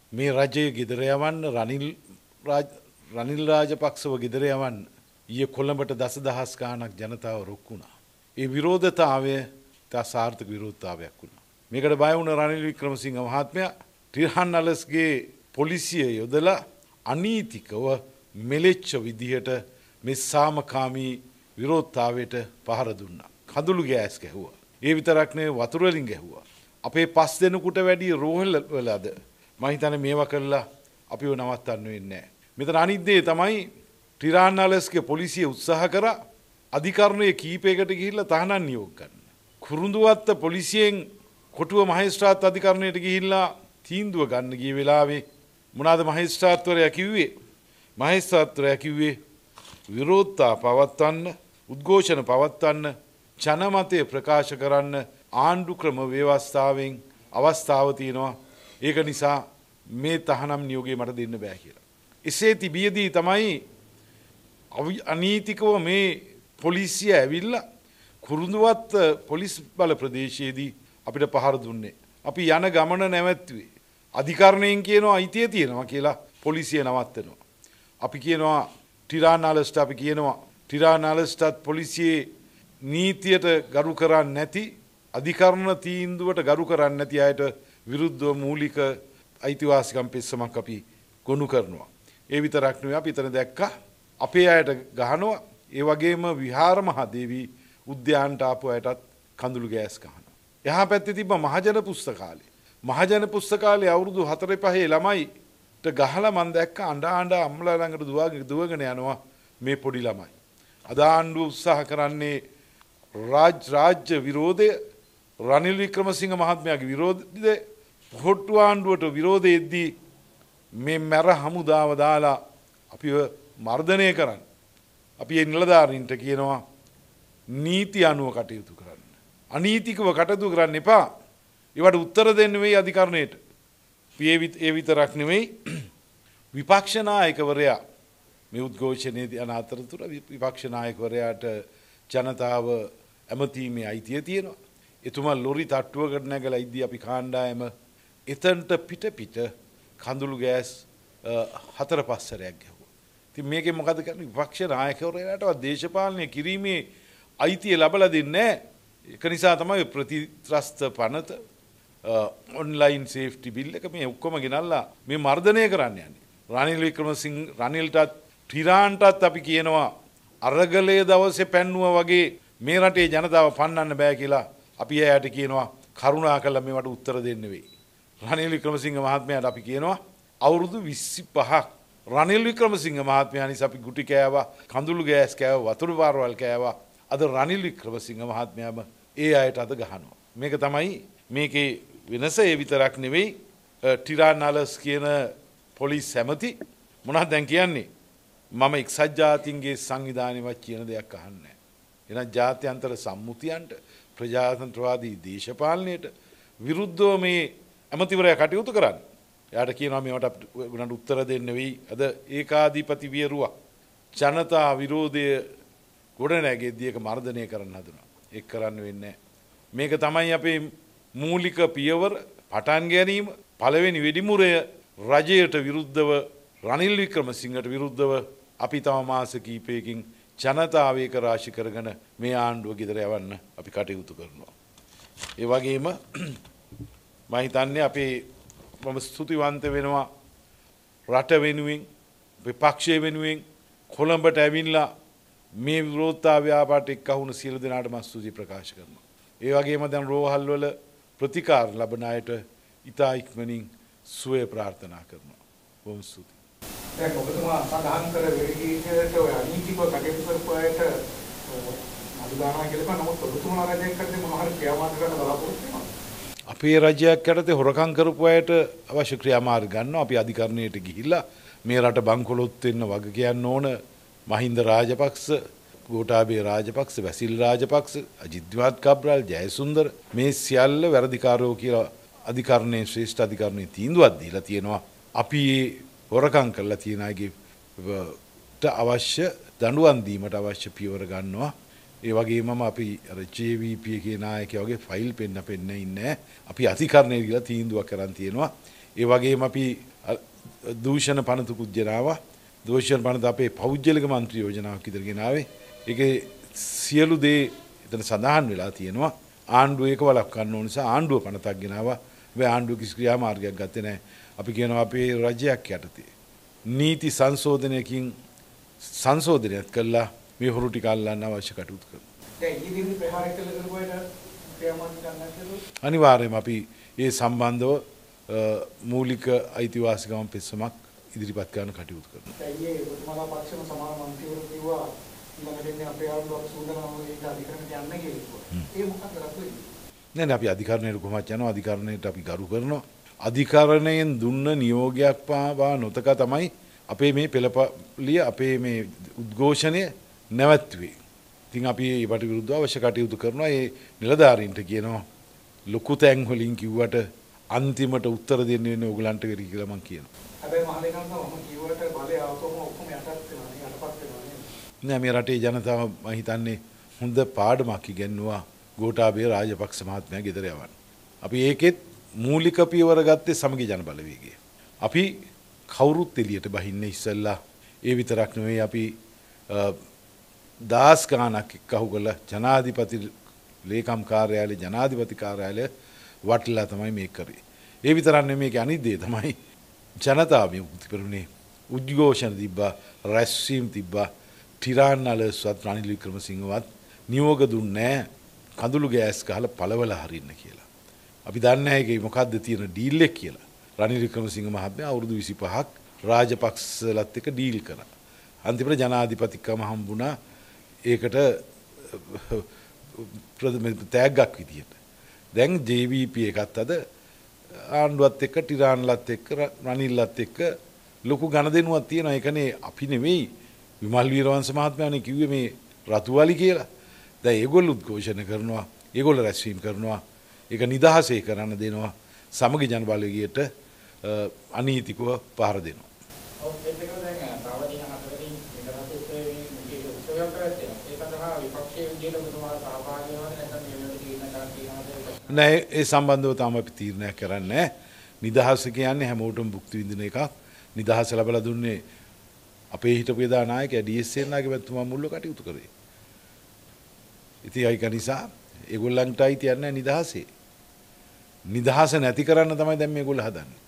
මේ රජයේ ගෙදර යවන්න රනිල් රාජපක්ෂව ගෙදර යවන්න ඊයේ කොළඹට දසදහස් ගාණක් ජනතාව රොක්කුණා. ඒ විරෝධතාවය තා සාර්ථක විරෝධතාවයක් වුණා. මේකට බය වුණ රනිල් වික්‍රමසිංහ මහත්මයා ටිරහන්නලස්ගේ පොලිසිය යොදලා අනීතිකව මෙලෙච්ච විදිහට මේ සාමකාමී විරෝධතාවයට පහර දුන්නා. කඳුළු ගෑස් ගැහුවා. ඒ විතරක් නෙවෙයි වතුර වලින් ගැහුවා. අපේ 5 දෙනෙකුට වැඩි රෝහල වලද මම හිතන්නේ මේවා කළා අපිව නවත්තන්න වෙන්නේ නැහැ. මෙතන අනිත් දේ තමයි ටිරාන්නලස්ගේ පොලිසිය උත්සාහ කරා අධිකරණයේ කීපයකට ගිහිල්ලා තහනම් නියෝග ගන්න. කුරුඳුවත්ත පොලිසියෙන් කොටුව මහේස්ත්‍රාත් අධිකරණයට ගිහිල්ලා තීන්දුව ගන්න ගිය වෙලාවේ මොනවාද මහේස්ත්‍රාත්වරයා කිව්වේ? මහේස්ත්‍රාත්වරයා කිව්වේ විරෝධතා පවත්වන්න, උද්ඝෝෂණ පවත්වන්න, ජනමතය ප්‍රකාශ කරන්න ආණ්ඩු ක්‍රම ව්‍යවස්ථාවෙන් අවස්ථාව තියෙනවා. ඒක නිසා මේ තහනම් නියෝගය මට දෙන්න බෑ කියලා. එසේ තිබියදී තමයි අනීතිකව මේ පොලිසිය ඇවිල්ලා කුරුඳුවත්ත පොලිස් බල ප්‍රදේශයේදී අපිට පහර දුන්නේ. අපි යන ගමන නැවැත්තුවේ. අධිකරණයෙන් කියනවා අයිතිය තියෙනවා කියලා පොලිසිය නවත්තනවා. අපි කියනවා ටිරාන්නලස්ට අපි කියනවා ටිරාන්නලස්ටත් පොලිසියේ නීතියට ගරු කරන්නේ නැති අධිකරණ තීන්දුවට ගරු කරන්නේ නැති අයට විරුද්ධව මූලික අයිතිවාසිකම් පෙස්සමක් අපි ගොනු කරනවා. ඒ විතරක් නෙවෙයි අපි එතන දැක්කා අපේ අයට ගහනවා. ඒ වගේම විහාර මහදේවී උද්‍යානට ආපු අයටත් කඳුළු ගෑස් ගහනවා. එහා පැත්තේ තිබ්බ මහජන පුස්තකාලය. මහජන පුස්තකාලේ අවුරුදු 4-5 ළමයිට ගහලා මම දැක්ක අඬා අම්මලා ළඟට දුවගෙන යනවා මේ පොඩි ළමයි. අද ආණ්ඩුව උත්සාහ කරන්නේ රාජ්‍ය විරෝධය රනිල් වික්‍රමසිංහ මහත්මයාගේ විරෝධය පොට්ටු ආණ්ඩුවට විරෝධයේදී මේ මැර හමුදාව දාලා අපිව මර්ධනය කරන්න. අපි ඒ නිලධාරීන්ට කියනවා නීති අනුව කටයුතු කරන්න. අනීතිකව කටයුතු කරන්න එපා. ඒවට උත්තර දෙන්න වෙයි අධිකරණයට. ඒ විතරක් නෙවෙයි විපක්ෂ නායකවරයා මේ උද්ඝෝෂණයේදී යන අතරතුර විපක්ෂ නායකවරයාට ජනතාව ඇමතීමේ අයිතිය තියෙනවා. එතුමා ලොරි තට්ටුවකට නැගලා ඉද්දී අපි කාණ්ඩායම එතනට පිට කඳුළු ගෑස් 4-5 සැරයක් ගැහුවා. ඉතින් මේකේ මොකද කරන්නේ? විපක්ෂ නායකවරයාටවත් දේශපාලනය කිරීමේ අයිතිය ලැබලා දෙන්නේ නැහැ. ඒක නිසා තමයි ප්‍රතිත්‍රස්ත පනත ඔන්ලයින් සේෆ්ටි බිල් එක මේ ඔක්කොම ගෙනල්ලා මේ මර්ධනය කරන්න යන්නේ. රනිල් වික්‍රමසිංහ රනිල්ටත් ටිරාන්ටත් අපි කියනවා අරගලයේ දවසේ පැන්නුවා වගේ මේ රටේ ජනතාව පන්නන්න බෑ කියලා අපි එයාට කියනවා කරුණාකරලා මේවට උත්තර දෙන්න වෙයි. රනිල් වික්‍රමසිංහ මහත්මයාට අපි කියනවා අවුරුදු 25ක් රනිල් වික්‍රමසිංහ මහත්මයා නිසා අපි ගුටි කෑවා, කඳුළු ගෑස් කෑවා, වතුරු පාරවල් කෑවා. අද රනිල් වික්‍රමසිංහ මහත්මයාම ඒ අයට අද ගහනවා. මේක තමයි මේකේ වෙනස. ඒ විතරක් නෙවෙයි ටිරාන්නලස් කියන පොලිස් ඇමති මොනවද දැන් කියන්නේ? මම එක්සත් ජාතීන්ගේ සංවිධානයවත් කියන දෙයක් අහන්නේ නැහැ. එහෙනම් ජාත්‍යන්තර සම්මුතියන්ට ප්‍රජාතන්ත්‍රවාදී දේශපාලනයට විරුද්ධව මේ ඇමතිවරයා කටයුතු කරන්නේ. එයාට කියනවා මේවට උනට උත්තර දෙන්න වෙයි. අද ඒකාධිපති වියරුවා ජනතා විරෝධය ගොඩනැගෙද්දී ඒක මර්ධනය කරන්න හදනවා. ඒක කරන්න වෙන්නේ නැහැ. මේක තමයි අපේ මූලික පියවර පටන් ගැනීම. පළවෙනි වෙඩිමුරය රජයට විරුද්ධව රනිල් වික්‍රමසිංහට විරුද්ධව අපි තම මාස කිහිපයකින් ජනතාව ඒක රාශි කරගෙන මේ ආණ්ඩුව ගෙදර යවන්න අපි කටයුතු කරනවා. ඒ වගේම මම හිතන්නේ අපේ මම ස්තුතිවන්ත වෙනවා රට වෙනුවෙන් විපක්ෂය වෙනුවෙන් කොළඹට ඇවිල්ලා මේ විරෝධතා ව්‍යාපාරට එක්වුණු සියලු දෙනාට මම ස්තුති ප්‍රකාශ කරනවා. ඒ වගේම දැන් රෝහල් වල ප්‍රතිකාර ලබන අයට ඉතා ඉක්මනින් සුවය ප්‍රාර්ථනා කරනවා. බොහොම ස්තුතියි. දැන් ඔබතුමා සඳහන් කර වෙලකීට ඔය අනීතිව කටයුතු කරපු අයට අනුදානය කියලා නමුත් ඔබතුමා රජයක් කරන්නේ මොනවා හරි ක්‍රියාමාර්ග ගන්න බලාපොරොත්තු වෙනවා. අපේ රජයක් යටතේ හොරකම් කරපු අයට අවශ්‍ය ක්‍රියාමාර්ග ගන්නවා. අපි අධිකරණයට ගිහිල්ලා මේ රට බංකොලොත් වෙන්න වග කියන්න ඕන මහින්ද රාජපක්ෂ, ගෝඨාභය රාජපක්ෂ, වැසිල් රාජපක්ෂ, අජිත්වත් කබ්‍රාල්, ජයසුන්දර මේ සියල්ල වැරදිකාරයෝ කියලා අධිකරණයේ ශ්‍රේෂ්ඨ අධිකරණයේ තීන්දුවක් දීලා තියෙනවා. අපි හොරකම් කරලා තියෙන අයගේට අවශ්‍ය දඬුවම් දීමට අවශ්‍ය පියවර ගන්නවා. ඒ වගේම අපි අර JVP කියන නායකයා වගේ ෆයිල් පෙන්න ඉන්නේ. අපි අධිකරණයේ ගිහලා තීන්දුවක් කරන් තියෙනවා. ඒ වගේම අපි දූෂණ පනතුකුත් ගෙනාවා. දූෂණ පනත අපේ පෞද්ගලික මන්ත්‍රී යෝජනාවක් ඉදිරියට ගෙනාවේ. ඒකේ සියලු දේ එතන සඳහන් වෙලා තියෙනවා. ආණ්ඩුව ඒක වළක්වන්න ඕන නිසා ආණ්ඩුව පනතක් ගෙනාවා. හැබැයි ආණ්ඩුව කිසි ක්‍රියාමාර්ගයක් ගත්තේ නැහැ. අපි කියනවා අපේ රජයක් යටතේ නීති සංශෝධනයකින් සංශෝධනයක් කළා මේ හොරු ටික අල්ලන්න අවශ්‍ය කටයුතු කරනවා. දැන් ඊදින ප්‍රහාරය කළ කරපුවාට ක්‍රියාමාර්ග ගන්න කියලා අනිවාර්යයෙන්ම අපි ඒ සම්බන්ධව මූලික අයිතිවාසිකම් පෙස්සමක් ඉදිරිපත් කරන්න කටයුතු කරනවා. දැන් ඊයේ ඔබතුමාලා පක්ෂම සමාන මන්ත්‍රීවරු කිව්වා ඊළඟට අපි ආණ්ඩුවක් සූදානම් වෙන්න අධිකරණයට යන්න කියලා. ඒ මොකක්ද රතුයි? නෑ අපි අධිකරණයට කොහොමද යනවා? අධිකරණයට අපි ගරු කරනවා. අධිකරණයෙන් දුන්න නියෝගයක් පාවා නොතක තමයි අපේ මේ පෙළපලිය අපේ මේ උද්ඝෝෂණය නැවැත්තුවේ. ඉතින් අපි ඒකට විරුද්ධව අවශ්‍ය කටයුතු කරනවා. ඒ නිලධාරීන්ට කියනවා ලොකු තැන් වලින් කිව්වට අන්තිමට උත්තර දෙන්න වෙන්නේ ඕගලන්ට කියලා මම කියනවා. හැබැයි මහලේකම්ම මම කිව්වට බලය ආවම ඔක්කොම යටත් වෙනවා නේ යටපත් වෙනවා නේ. නෑ මේ රටේ ජනතාව මම හිතන්නේ හොඳ පාඩමක් ඉගෙනුවා ගෝඨාභය රාජපක්ෂ මහත්මයා ගෙදර යවන්න. අපි ඒකෙත් මූලික පියවර ගත්තේ සමගි ජන බලවේගය. අපි කවුරුත් එළියට බහින්නේ ඉස්සෙල්ලා ඒ විතරක් නෙවෙයි අපි දාස් ගානක් එක්කහු කළ ජනාධිපති ලේකම් කාර්යාලය ජනාධිපති කාර්යාලය වටලා තමයි මේක කරේ. ඒ විතරක් නෙමෙයි මේකේ අනිත් දේ තමයි ජනතාව විමුක්ති පෙරමුණේ උද්ඝෝෂණ තිබ්බා රැස්වීම් තිබ්බා ටිරාන්නලස්වත් රනිල් වික්‍රමසිංහවත් නියෝග දුන්නේ කඳුළු ගෑස් ගහලා පළවලා හරින්න කියලා. අපි දන්නේ නැහැ ඒකේ මොකද්ද තියෙන ඩීල් එක කියලා. රනිල් වික්‍රමසිංහ මහත්මයා අවුරුදු 25ක් රාජපක්ෂලත් එක්ක ඩීල් කරා. අන්තිමට ජනාධිපතිකම හම්බුණා ඒකට තෑග්ගක් විදියට. දැන් JVP එකත් අද ආණ්ඩුවත් එක්ක ටිරාන්ලත් එක්ක රනිල්ලත් එක්ක ලොකු ගණදෙනුවක් තියෙනවා. ඒකනේ අපි නෙවෙයි විමල් වීරවංශ මහත්මයානේ කිව්වේ මේ රතුවලි කියලා. දැන් ඒගොල්ලෝ උද්ඝෝෂණ කරනවා. ඒගොල්ලෝ රැස්වීම කරනවා. ඒක නිදහසේ කරන්න දෙනවා. සමගි ජන බලවේගයට අනීතිකව පහර දෙනවා. ඔව් ඒක දැන් තවදින හතරකින් නිදහසේ මේ උත්සවයක් කරලා ඒක සඳහා විපක්ෂයේ විදියට ඔබතුමාලා සහභාගී වෙනවද නැත්නම් මේ වෙනකොට තීරණ ගන්න නෑ ඒ සම්බන්ධව තාම අපි තීරණයක් කරන්නේ නිදහස කියන්නේ හැමෝටම භුක්ති විඳින එකක්. නිදහස ලැබලා දුන්නේ අපේ හිටපු එදා නායකයා ඩී.එස්. සේනාගේ මැතිතුමා මුල්ව කටයුතු කරේ. ඉතින් ඒක නිසා ඒගොල්ලන්ට අයිතියක් නැහැ නිදහසේ. නිදහස නැති කරන්න තමයි දැන් මේගොල්ලෝ හදන්නේ.